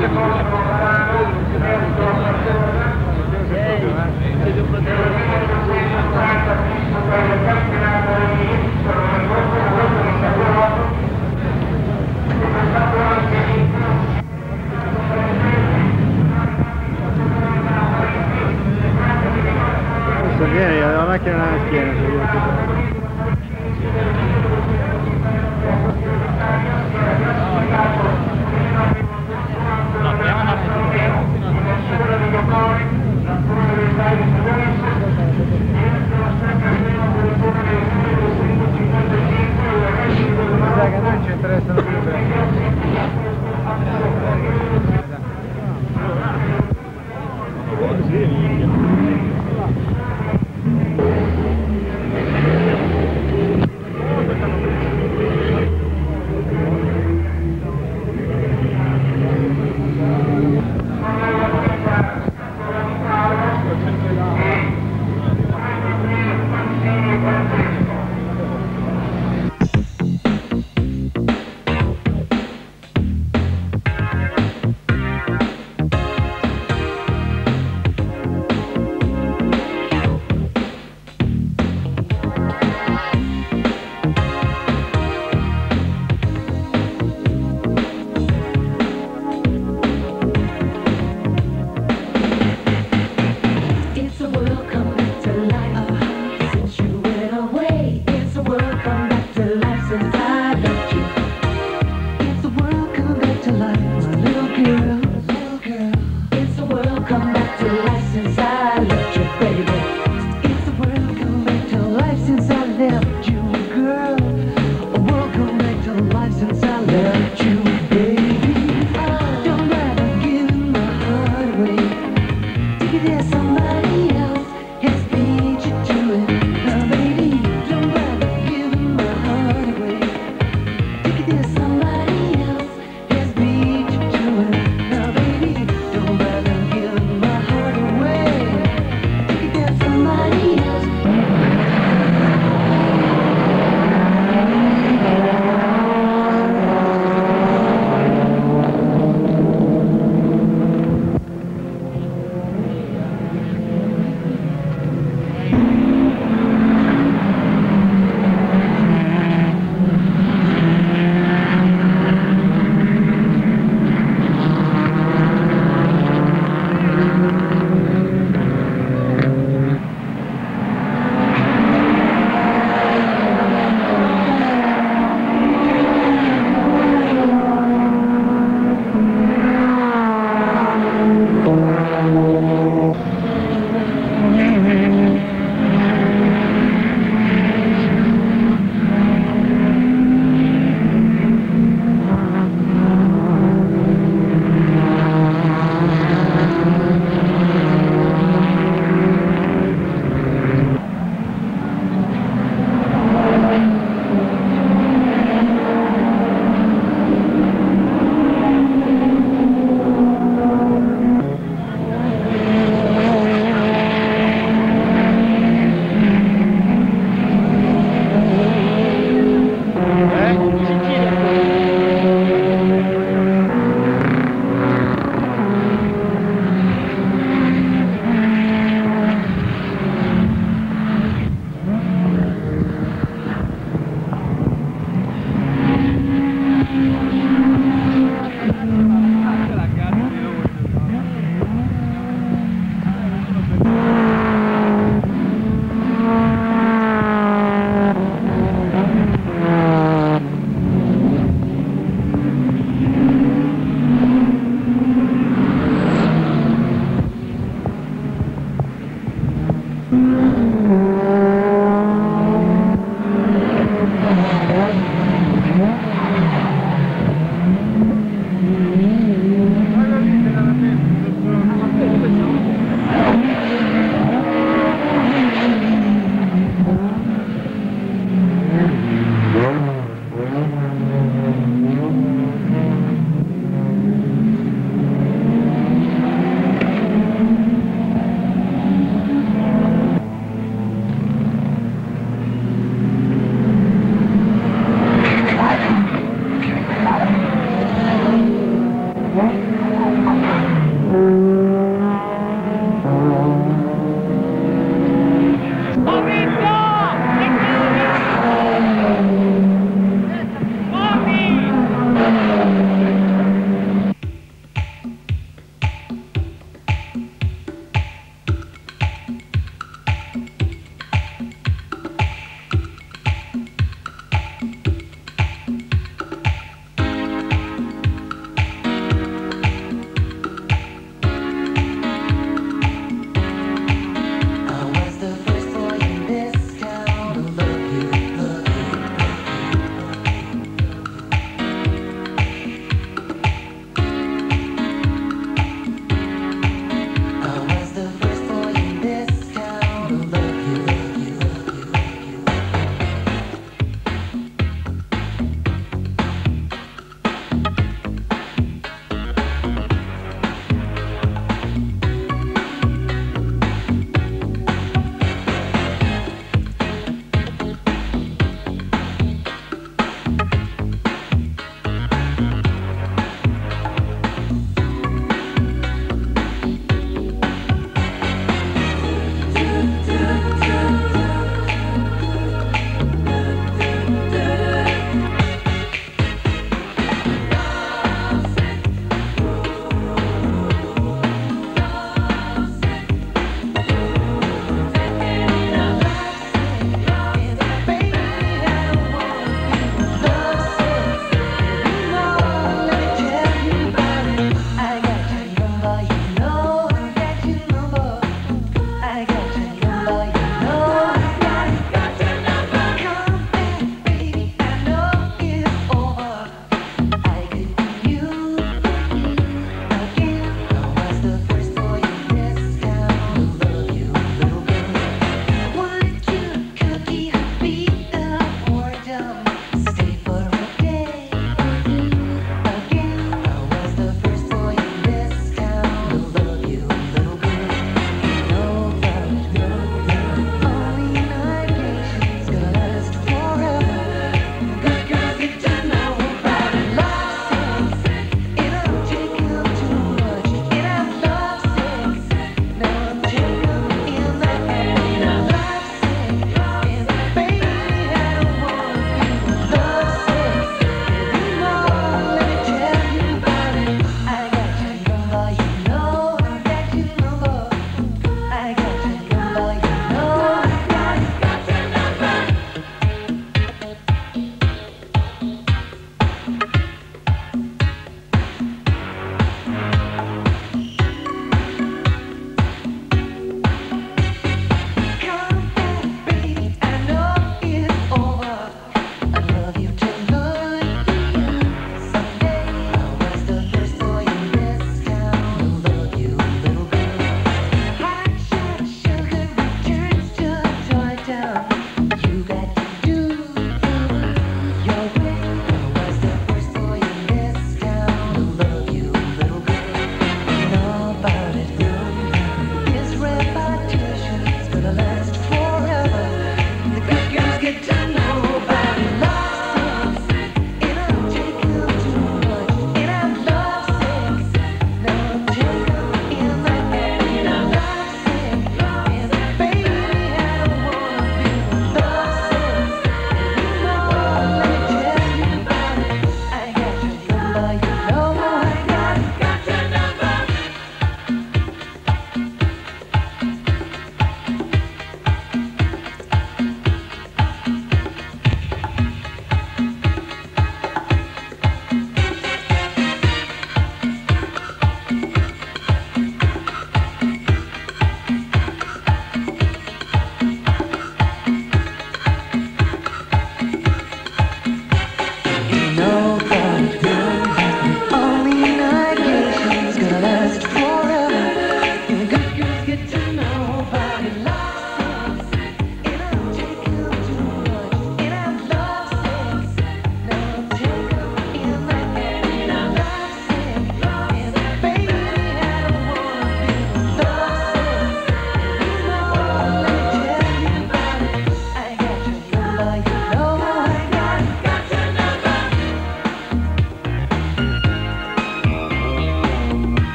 Vieni, la macchina nella schiena. No, proviamo a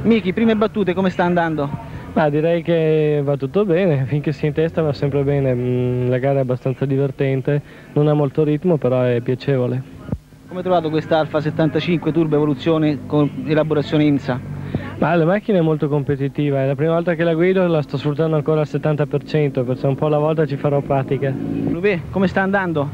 Miki, prime battute, come sta andando? Direi che va tutto bene, finché si è in testa va sempre bene. La gara è abbastanza divertente, non ha molto ritmo, però è piacevole. Come hai trovato questa Alfa 75 Turbo Evoluzione con elaborazione IMSA? La macchina è molto competitiva, è la prima volta che la guido e la sto sfruttando ancora al 70%, perciò un po' alla volta ci farò pratica. Lupè, come sta andando?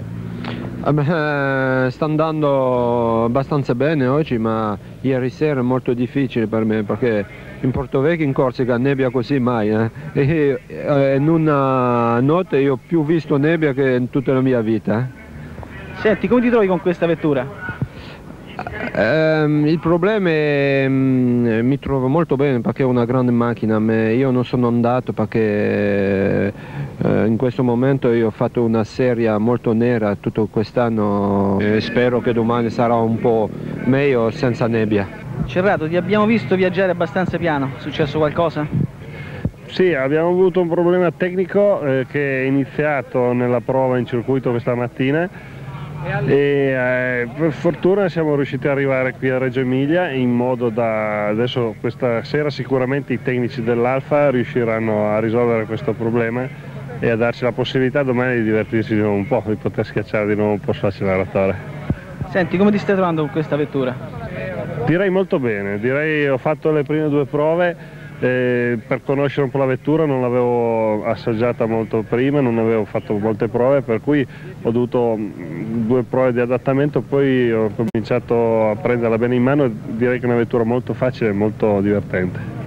Sta andando abbastanza bene oggi, ma ieri sera è molto difficile per me perché in Portovecchio, in Corsica, nebbia così mai. E in una notte io ho più visto nebbia che in tutta la mia vita. Senti, come ti trovi con questa vettura? Il problema è mi trovo molto bene perché è una grande macchina, ma io non sono andato perché in questo momento io ho fatto una serie molto nera tutto quest'anno e spero che domani sarà un po' meglio senza nebbia. Cerrato, ti abbiamo visto viaggiare abbastanza piano, è successo qualcosa? Sì, abbiamo avuto un problema tecnico che è iniziato nella prova in circuito questa mattina e per fortuna siamo riusciti ad arrivare qui a Reggio Emilia in modo da adesso questa sera sicuramente i tecnici dell'Alfa riusciranno a risolvere questo problema e a darci la possibilità domani di divertirci di nuovo un po', di poter schiacciare di nuovo un po' sull'acceleratore. Senti, come ti stai trovando con questa vettura? Direi molto bene, ho fatto le prime due prove per conoscere un po' la vettura, non l'avevo assaggiata molto prima, non avevo fatto molte prove, per cui ho dovuto due prove di adattamento, poi ho cominciato a prenderla bene in mano e direi che è una vettura molto facile e molto divertente.